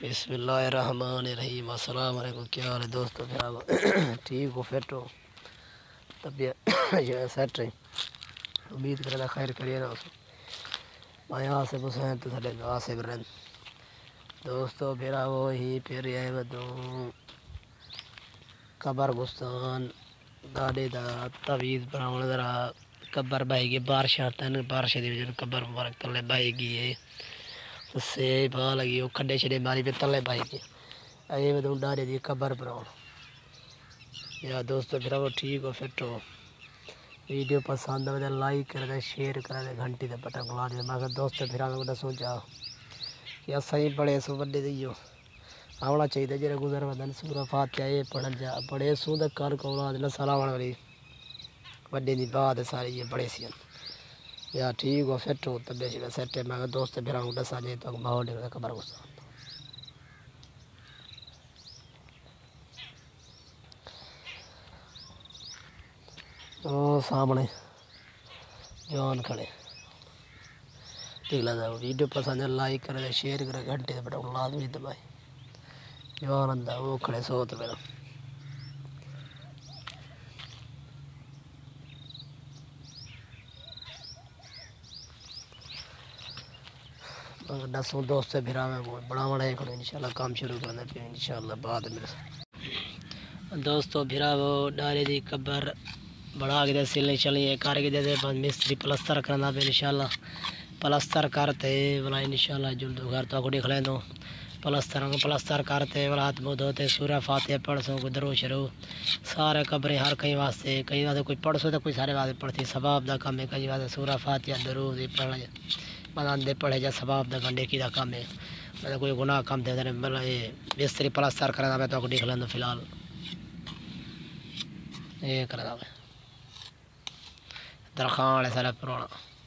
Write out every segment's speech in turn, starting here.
बिस्मिल्लाहिर्रहमानिर्रहीम। अस्सलाम वालेकुम। क्या हाल है दोस्तों? ठीक हो, फिट हो, तबीयत जो है सेट है? उम्मीद करें खैर करिए ना। मैं आसिफ हुसैन तो थले आसिफ रन दोस्तों फिर वो ही फिर ये बदूं कबर गुस्तान दादे दा तवीज़ बनाने जरा कबर बहेगी बारिश तन बारिश दी कबर मुबारक तले बहेगी है उससे पा लगी वो खड्डे छड़े मारी पे तले बहेगी ये बदूं दादे दी कबर बनाओ या दोस्तों फिर वो ठीक हो, फिट हो। वीडियो पसंद आए तो लाइक कर दे, शेयर कर दे, घंटी का बटन दबा दे। मैं दोस्तों फिर मैं सोचा कि सही बड़े सू बड़े दियो आना चाहिए जो गुजर वदन सूरा फातिहा ये पढ़न जा बड़े सू तो कर को औलाद नस्ल आने वाली बड़े दी बात सारी ये बड़े सी या ठीक हो, फिट हो, तबीयत सेट है। मैं दोस्त फिर दसा जे तो माहौल खबर गुस्सा ओ सामने जवान खड़े ठीक लगा। वीडियो पसंद है लाइक करें, शेयर करें, घंटे से बटन लाजमी दबाए। जवान अंदा वो खड़े सोत मेरा दसों दोस्त से फिर बड़ा बड़ा एक इंशाल्लाह काम शुरू करना फिर इंशाल्लाह बाद में दोस्तों फिर वो डाले दी कबर बड़ा के सिलने चलिए कर के दे मिस्त्री प्लस्तर करना पे इंशाल्लाह प्लस्तर करते वाला इंशाल्लाह जुल्द घर तो कुड़ी खले दो प्लस्तर करते वाला हाथ मुँह धोते सूरा फातिहा पढ़ सो कोई दरो शरो सारे कबरें हर कई वास्ते कई वास्ते कोई पढ़ सो तो कोई सारे वास्ते पढ़ती सबाब का काम है। कई वास्ते सूरा फातिहा दरूद पढ़ बनाते पढ़े जा सबाब का नेकी का काम है। मतलब कोई गुनाह काम दे मतलब ये मिस्त्री प्लस्तर करना पे तो कुड़ी खले दो फिलहाल ये करना दरखान सारा पुराना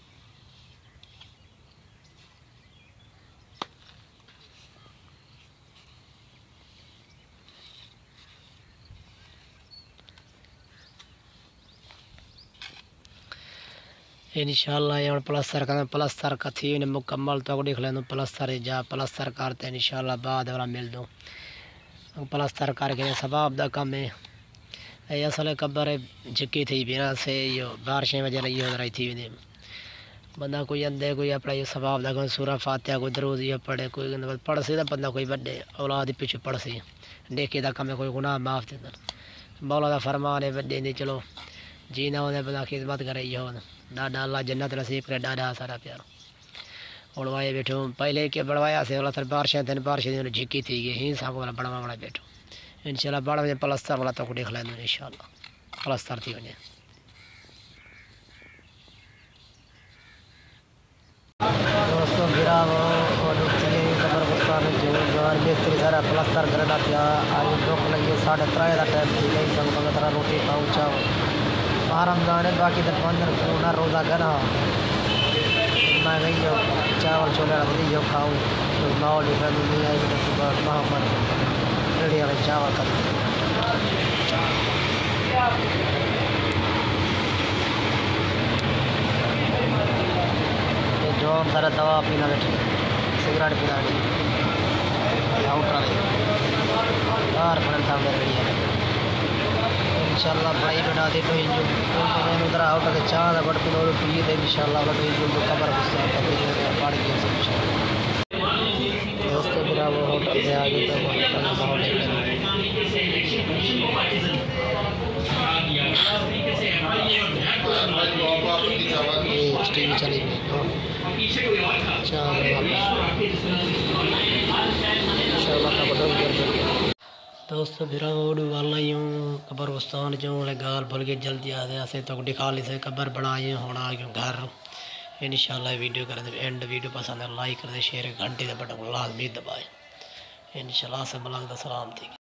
इंशाल्लाह ये प्लस्तर करना प्लस्तर कथी ने मुकम्मल तो देख लें प्लस्तर जा प्लस्तर करते इंशाल्लाह बाद वाला मिल दो प्लस्तर करके सबाब का काम है। ये असल कबर झिकी थी बिना से यो बारिशें वजह यो रही थी भी बंदा कोई अंदे कोई अपना ये सबाब का कोई सूरा फातिहा कोई दरूद ये पढ़े कोई पढ़ सी बंदा कोई बड़े औलाद पिछू पढ़ सी नेकी का काम है कोई गुनाह माफ दे मौला का फरमान है बड़े ने चलो जीना उन्हें बंदा खिदमत करे यो डाडा अल्लाह जन्नत नसीब करे डाडा सारा प्यार उड़वाए बैठो पहले के बढ़वाया से वाला बारिशें दिन बारिशें झिकी थी गई ही साहब वाला बढ़वा वाला बैठो इंशाल्लाह बड़ा वजह प्लस्तर वाला तो देख लें इंशाल्लाह प्लस्तर थी वजह दोस्तों गिरा वो कबर गुस्सा में जो मिस्त्री सारा प्लस्तर करना पिया आज भुख लगी 3:30 का टाइम थी गई संग मंगत रोटी खाऊँ चाहो रमजान है बाकी तो 15 रोज़ा करना मैं गई जो चावल छोले रखी जो खाऊँ तो माहौल नहीं आई तो सुबह महामद रेडी वाले चावल कर जो हम सारा दवा पीना बैठे सिगरेट पीना बाहर पड़न सामने रेडी है इंशाल्लाह पढ़ाई बना दे तो उधर आउट के चाह का बट पिलो पी दे इंशाल्लाह बट जो कबर गुस्सा पढ़ के दोस्तों मेरा वो होटल से आगे तो माहौल टीवी चली दोस्तों फिर वाला यूँ कब्रस्तान जो गाल भूल के जल्दी आ गए तो दिखा ली से कबर बनाए होना क्यों घर इंशाल्लाह वीडियो करें एंड वीडियो पसंद है लाइक कर दे शेयर घंटे का बटन लाजमी दबाए इंशाल्लाह से सलाम थी।